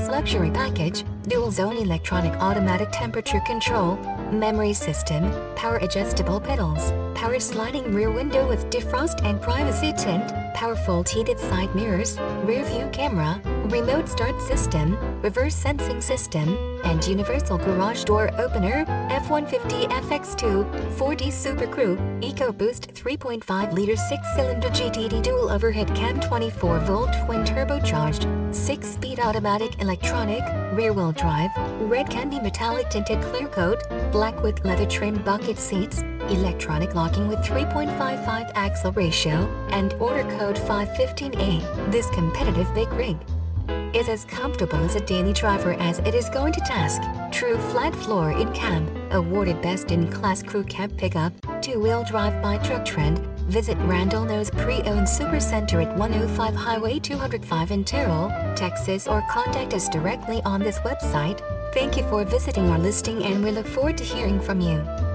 Deluxe Luxury Package, Dual Zone Electronic Automatic Temperature Control, Memory System, Power Adjustable Pedals, Power Sliding Rear Window with Defrost and Privacy Tint, Powerful Heated Side Mirrors, Rear View Camera, Remote Start System, Reverse Sensing System, and Universal Garage Door Opener, F-150 FX2, 4D SuperCrew, EcoBoost 3.5-liter 6-cylinder GTD dual overhead cam 24-volt twin turbocharged, 6-speed automatic electronic, rear-wheel drive, red candy metallic tinted clear coat, black with leather trimmed bucket seats, electronic locking with 3.55 axle ratio, and order code 515A. This competitive big rig is as comfortable as a daily driver as it is going to task. True flat floor in cab, awarded best in class crew cab pickup, two-wheel drive by Truck Trend. Visit Randall Noe's pre-owned Supercenter at 105 Highway 205 in Terrell, Texas, or contact us directly on this website. Thank you for visiting our listing, and we look forward to hearing from you.